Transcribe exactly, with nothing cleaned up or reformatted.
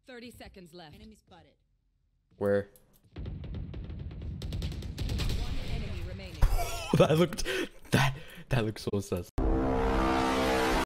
thirty seconds left. Enemy spotted. Where? One enemy remaining. That looked that that looks so sus.